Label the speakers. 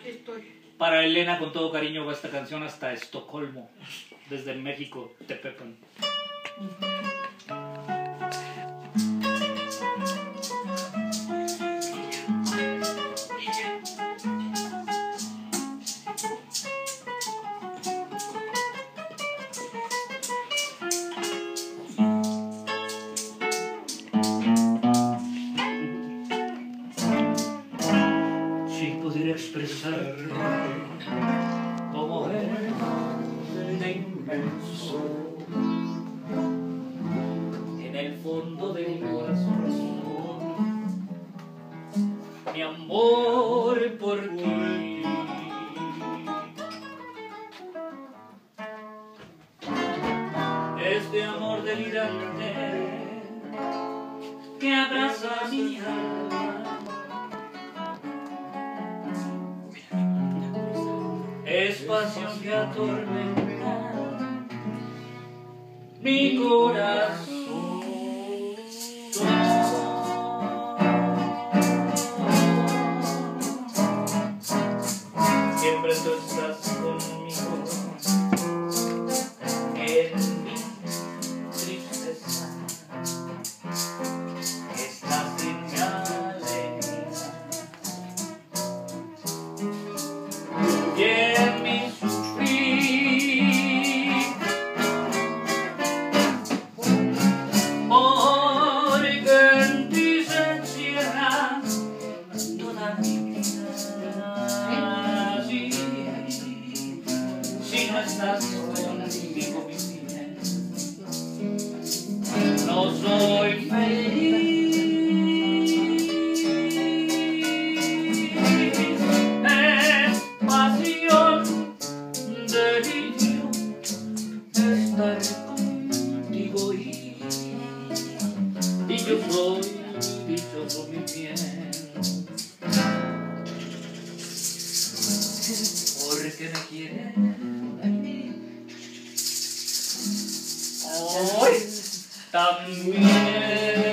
Speaker 1: aquí estoy.
Speaker 2: Para Elena, con todo cariño, va esta canción hasta Estocolmo, desde México, Tepepan. Expresar como es de inmenso en el fondo de mi corazón, mi amor por ti. Este amor delirante que abraza mi alma, es pasión que atormenta mi corazón. Siempre tú estás conmigo en mi tristeza, estás en mi alegría y en mi sufrir, porque en ti se encierra toda mi vida. Si no estás conmigo, mi vida, no soy feliz. Es pasión, delirio, estar contigo y yo soy dichoso, mi bien, porque me quieres hoy también.